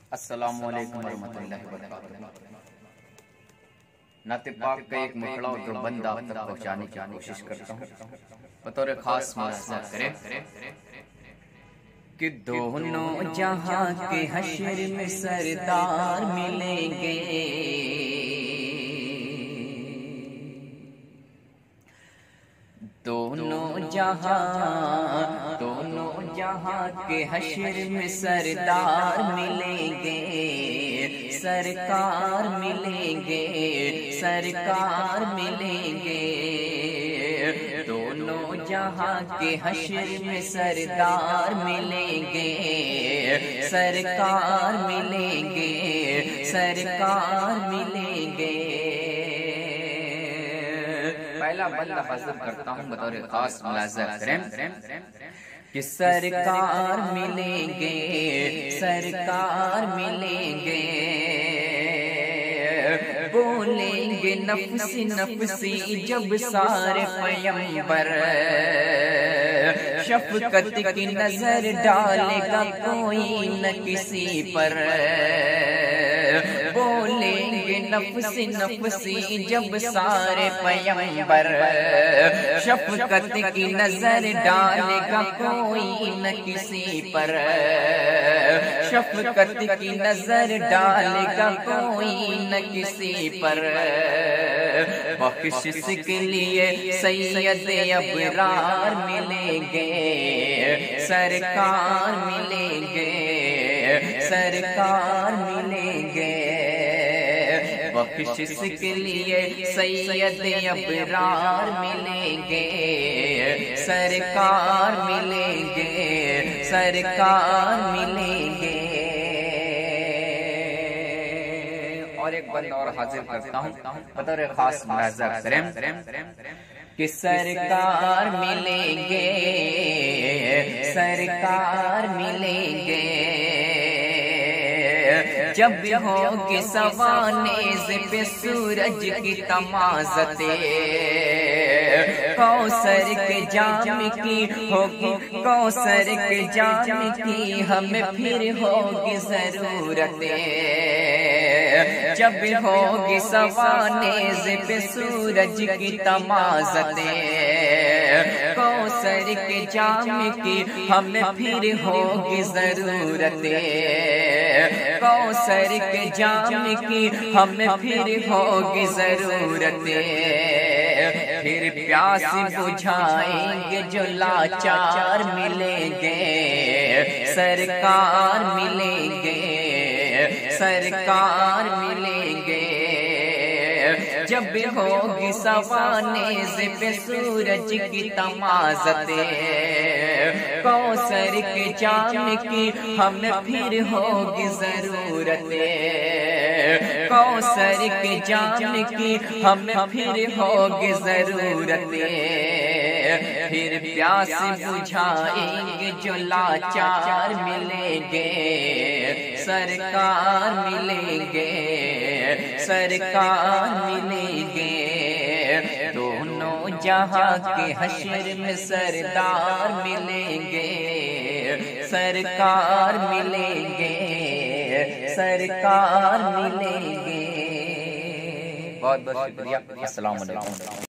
السلام علیکم ورحمۃ اللہ وبرکاتہ۔ نعت پاک کا ایک مکڑا جو بند آپ تک پہنچانے کی کوشش کرتا ہوں بطور خاص ملاحظہ کریں کہ دونوں جہاں کے حشر میں سردار ملیں گے، دونوں جہاں کے حشر میں سردار ملیں گے، سرکار ملیں گے، سرکار ملیں گے، دونوں جہاں کے حشر میں سردار ملیں گے، سرکار ملیں گے، سرکار ملیں گے۔ پہلا بندہ حاضر کرتا ہوں بطور خاص ملاحظہ کریں کہ سرکار ملیں گے، سرکار ملیں گے، بولیں گے نفسی نفسی جب سارے پیمبر، شفقت کی نظر ڈالے گا کوئی نہ کسی پر، بولیں گے نفسی نفسی جب سارے پیمبر، شفقت کی نظر ڈالے گا کوئی نہ کسی پر، شفقت کی نظر ڈالے گا کوئی نہ کسی پر، بخشش کے لیے سید ابرار ملیں گے، سرکار ملیں گے، سرکار ملیں گے، بخشش کے لیے سید ابرار ملیں گے، سرکار ملیں گے، سرکار ملیں گے۔ اور ایک بندہ اور حاضر کرتا ہوں بطور خاص ملاحظہ کریں کہ سرکار ملیں گے، سرکار ملیں گے، جب ہوگی سوانیز پہ سورج کی تمازتیں، کوثر کے جام کی ہوگی، کوثر کے جام کی ہمیں پھر ہوگی ضرورتیں، جب ہوگی سوانیز پہ سورج کی تمازتیں، کوثر کے جام کی ہمیں پھر ہوگی ضرورتیں، کوثر کے جام کی ہمیں پھر ہوگی ضرورتیں، پھر پیاس بجھائیں گے جو لاچار ملیں گے، سرکار ملیں گے، سرکار ملیں گے، جب ہوگی سوانیز پہ سورج کی تمازتیں، کوثر کے جام کی ہمیں پھر ہوگی ضرورتیں، کوثر کے جام کی ہمیں پھر ہوگی ضرورتیں، پھر پیاس بجھائیں گے جو لاچار ملیں گے، سرکار ملیں گے، سرکار ملیں گے، دونوں جہاں کے حشر میں سردار ملیں گے، سرکار ملیں گے، سرکار ملیں گے۔ بہت بہت شکریہ، السلام علیکم۔